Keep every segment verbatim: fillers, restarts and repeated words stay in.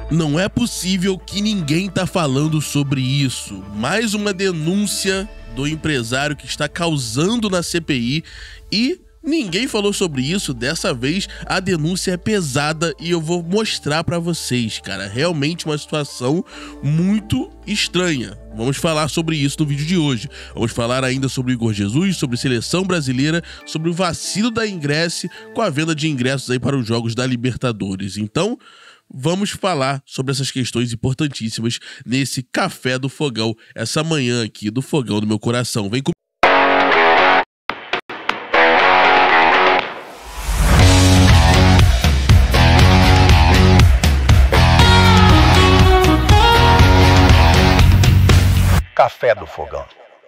Não é possível que ninguém tá falando sobre isso. Mais uma denúncia do empresário que está causando na C P I e ninguém falou sobre isso. Dessa vez a denúncia é pesada e eu vou mostrar pra vocês, cara. Realmente uma situação muito estranha. Vamos falar sobre isso no vídeo de hoje. Vamos falar ainda sobre o Igor Jesus, sobre seleção brasileira, sobre o vacilo da Ingresse com a venda de ingressos aí para os jogos da Libertadores. Então, vamos falar sobre essas questões importantíssimas nesse Café do Fogão, essa manhã aqui do Fogão do Meu Coração. Vem comigo. Café do Fogão.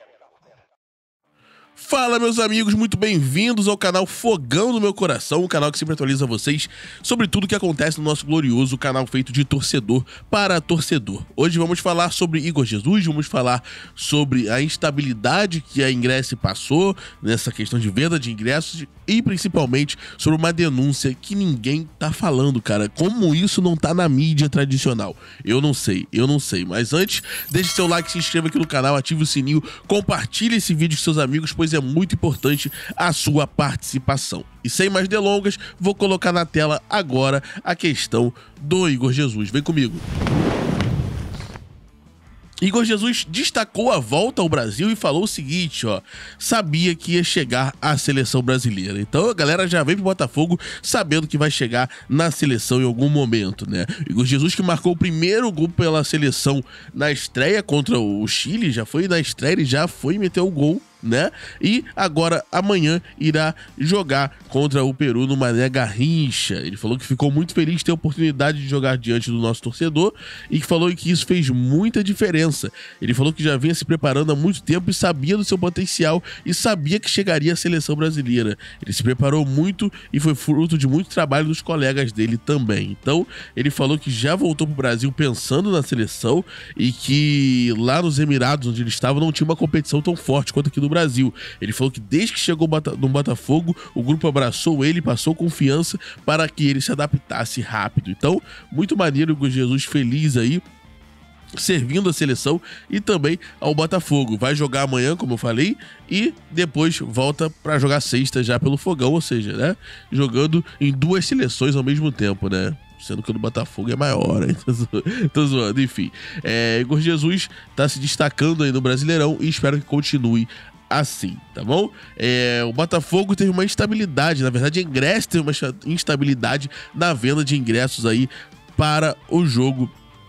Fala, meus amigos, muito bem-vindos ao canal Fogão do Meu Coração, um canal que sempre atualiza vocês sobre tudo que acontece no nosso glorioso canal feito de torcedor para torcedor. Hoje vamos falar sobre Igor Jesus, vamos falar sobre a instabilidade que a Ingresse passou nessa questão de venda de ingressos e principalmente sobre uma denúncia que ninguém tá falando, cara. Como isso não tá na mídia tradicional? Eu não sei, eu não sei. Mas antes, deixe seu like, se inscreva aqui no canal, ative o sininho, compartilhe esse vídeo com seus amigos, pois é muito importante a sua participação. E sem mais delongas, vou colocar na tela agora a questão do Igor Jesus. Vem comigo. Igor Jesus destacou a volta ao Brasil e falou o seguinte, ó, sabia que ia chegar à seleção brasileira. Então a galera já vem pro Botafogo sabendo que vai chegar na seleção em algum momento, né? Igor Jesus, que marcou o primeiro gol pela seleção na estreia contra o Chile, já foi na estreia e já foi meter o gol, né? E agora amanhã irá jogar contra o Peru no Mané Garrincha. Ele falou que ficou muito feliz de ter a oportunidade de jogar diante do nosso torcedor e que falou que isso fez muita diferença. Ele falou que já vinha se preparando há muito tempo e sabia do seu potencial e sabia que chegaria à seleção brasileira. Ele se preparou muito e foi fruto de muito trabalho dos colegas dele também. Então ele falou que já voltou pro Brasil pensando na seleção e que lá nos Emirados, onde ele estava, não tinha uma competição tão forte quanto aqui no Brasil. Ele falou que desde que chegou no Botafogo, o grupo abraçou ele, passou confiança para que ele se adaptasse rápido. Então, muito maneiro o Jesus feliz aí, servindo a seleção e também ao Botafogo. Vai jogar amanhã, como eu falei, e depois volta para jogar sexta já pelo Fogão, ou seja, né, jogando em duas seleções ao mesmo tempo, né? Sendo que o do Botafogo é maior, hein? Tô, zo... Tô zoando, enfim. É, Igor Jesus tá se destacando aí no Brasileirão e espero que continue assim, tá bom? É, o Botafogo teve uma instabilidade, na verdade a Ingresse teve uma instabilidade na venda de ingressos aí para o jogo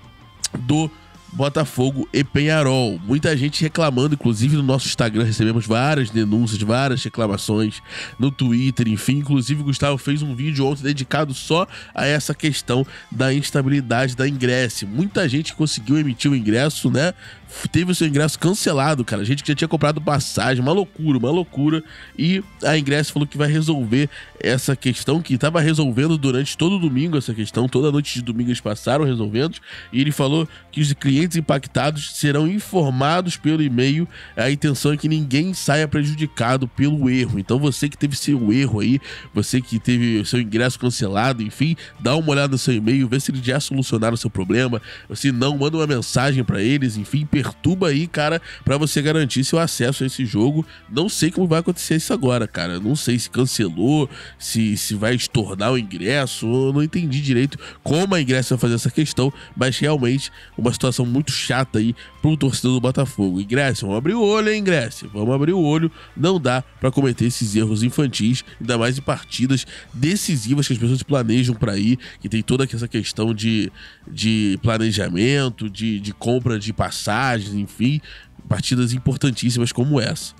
do Botafogo e Penharol. Muita gente reclamando, inclusive no nosso Instagram recebemos várias denúncias, várias reclamações no Twitter, enfim. Inclusive o Gustavo fez um vídeo ontem dedicado só a essa questão da instabilidade da Ingresse. Muita gente conseguiu emitir o ingresso, né? Teve o seu ingresso cancelado, cara. Gente que já tinha comprado passagem, uma loucura, uma loucura. E a Ingresse falou que vai resolver essa questão, que estava resolvendo durante todo o domingo essa questão, toda a noite de domingo eles passaram resolvendo. E ele falou que os clientes impactados serão informados pelo e-mail. A intenção é que ninguém saia prejudicado pelo erro. Então você que teve seu erro aí, você que teve seu ingresso cancelado, enfim, dá uma olhada no seu e-mail, vê se eles já solucionaram o seu problema. Se não, manda uma mensagem para eles, enfim, perturba aí, cara, pra você garantir seu acesso a esse jogo. Não sei como vai acontecer isso agora, cara. Não sei se cancelou, se, se vai estornar o ingresso. Eu não entendi direito como a Ingresse vai fazer essa questão, mas realmente uma situação muito chata aí pro torcedor do Botafogo. Ingresse, vamos abrir o olho, hein, Ingresse? Vamos abrir o olho. Não dá pra cometer esses erros infantis, ainda mais em partidas decisivas que as pessoas planejam pra ir, que tem toda essa questão de, de planejamento, de, de compra de passagem, enfim, partidas importantíssimas como essa.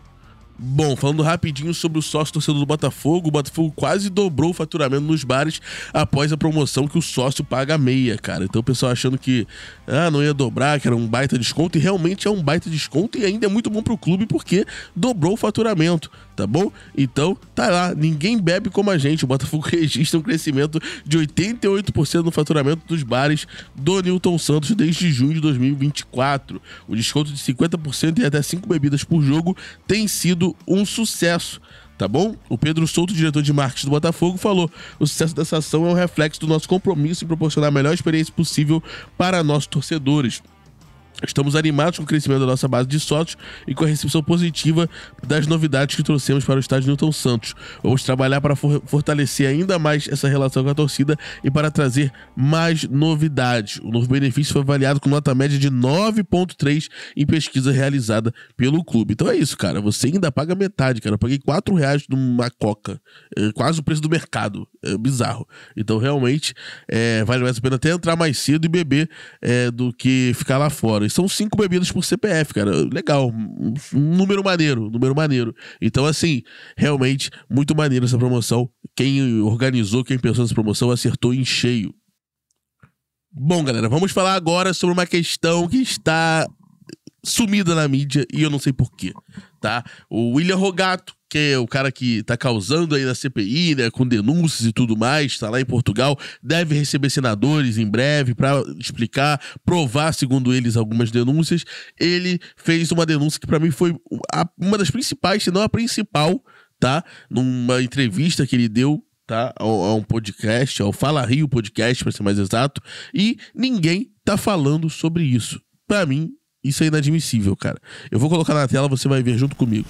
Bom, falando rapidinho sobre o sócio torcedor do Botafogo, o Botafogo quase dobrou o faturamento nos bares após a promoção que o sócio paga meia, cara. Então o pessoal achando que ah, não ia dobrar, que era um baita desconto, e realmente é um baita desconto e ainda é muito bom pro clube porque dobrou o faturamento, tá bom? Então, tá lá, ninguém bebe como a gente. O Botafogo registra um crescimento de oitenta e oito por cento no faturamento dos bares do Newton Santos desde junho de dois mil e vinte e quatro. O desconto de cinquenta por cento e até cinco bebidas por jogo tem sido um sucesso, tá bom? O Pedro Souto, diretor de marketing do Botafogo, falou: o sucesso dessa ação é um reflexo do nosso compromisso em proporcionar a melhor experiência possível para nossos torcedores. Estamos animados com o crescimento da nossa base de sócios e com a recepção positiva das novidades que trouxemos para o estádio Newton Santos. Vamos trabalhar para for fortalecer ainda mais essa relação com a torcida e para trazer mais novidades. O novo benefício foi avaliado com nota média de nove ponto três em pesquisa realizada pelo clube. Então é isso, cara. Você ainda paga metade, cara. Eu paguei quatro reais numa coca. É quase o preço do mercado. É bizarro. Então realmente é, vale mais a pena até entrar mais cedo e beber é, do que ficar lá fora. São cinco bebidas por C P F, cara. Legal. Um número maneiro. Um número maneiro. Então, assim, realmente, muito maneiro essa promoção. Quem organizou, quem pensou nessa promoção, acertou em cheio. Bom, galera, vamos falar agora sobre uma questão que está sumida na mídia e eu não sei porquê, tá? O William Rogato, que é o cara que tá causando aí na C P I, né, com denúncias e tudo mais, tá lá em Portugal, deve receber senadores em breve para explicar, provar, segundo eles, algumas denúncias. Ele fez uma denúncia que para mim foi uma das principais, se não a principal, tá? Numa entrevista que ele deu, tá? A um podcast, ao Fala Rio Podcast, para ser mais exato, e ninguém tá falando sobre isso. Para mim, isso é inadmissível, cara. Eu vou colocar na tela, você vai ver junto comigo.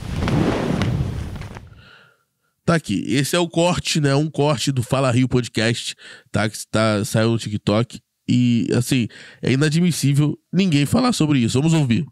Tá aqui, esse é o corte, né? Um corte do Fala Rio Podcast, tá? Que tá, saiu no TikTok. E, assim, é inadmissível ninguém falar sobre isso. Vamos ouvir.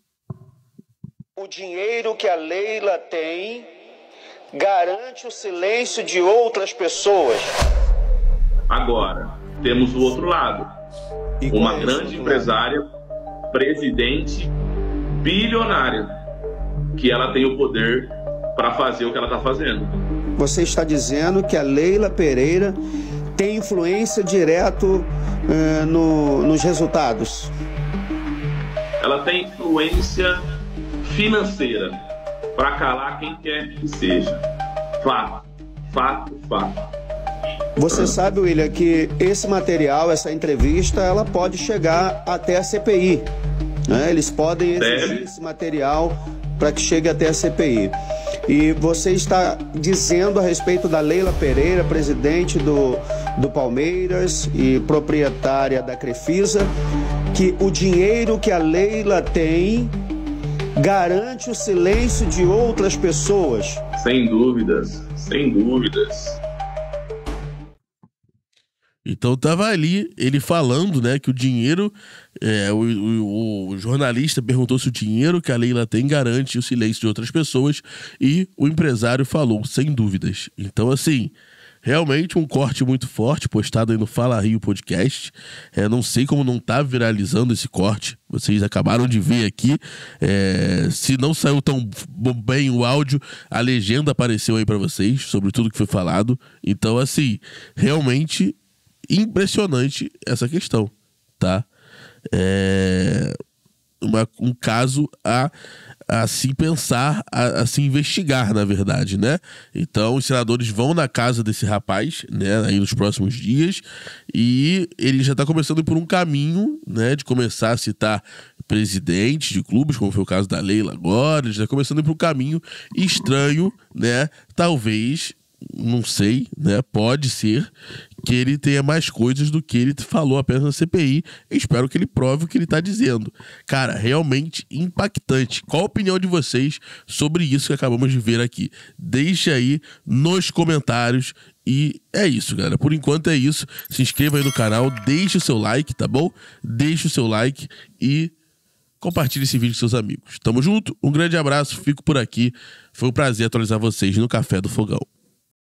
O dinheiro que a Leila tem garante o silêncio de outras pessoas. Agora, temos o outro lado. Uma grande empresária, presidente, bilionária, que ela tem o poder para fazer o que ela está fazendo. Você está dizendo que a Leila Pereira tem influência direto uh, no, nos resultados? Ela tem influência financeira para calar quem quer que seja. Fato, fato, fato. Você sabe, William, que esse material, essa entrevista, ela pode chegar até a C P I. Né? Eles podem exigir Deve. esse material para que chegue até a C P I. E você está dizendo a respeito da Leila Pereira, presidente do, do Palmeiras e proprietária da Crefisa, que o dinheiro que a Leila tem garante o silêncio de outras pessoas. Sem dúvidas, sem dúvidas. Então tava ali ele falando, né, que o dinheiro, é, o, o, o jornalista perguntou se o dinheiro que a Leila tem garante o silêncio de outras pessoas e o empresário falou, sem dúvidas. Então, assim, realmente um corte muito forte postado aí no Fala Rio Podcast. É, não sei como não tá viralizando esse corte. Vocês acabaram de ver aqui. É, se não saiu tão bem o áudio, a legenda apareceu aí pra vocês sobre tudo que foi falado. Então, assim, realmente impressionante essa questão, tá? É uma, um caso a, a se pensar, a, a se investigar, na verdade, né? Então, os senadores vão na casa desse rapaz, né, aí nos próximos dias, e ele já tá começando por um caminho, né, de começar a citar presidentes de clubes, como foi o caso da Leila agora, ele já tá começando por um caminho estranho, né? Talvez, não sei, né? Pode ser que ele tenha mais coisas do que ele falou apenas na C P I. Eu espero que ele prove o que ele tá dizendo. Cara, realmente impactante. Qual a opinião de vocês sobre isso que acabamos de ver aqui? Deixa aí nos comentários. E é isso, galera. Por enquanto é isso. Se inscreva aí no canal, deixe o seu like, tá bom? Deixe o seu like e compartilhe esse vídeo com seus amigos. Tamo junto, um grande abraço, fico por aqui. Foi um prazer atualizar vocês no Café do Fogão.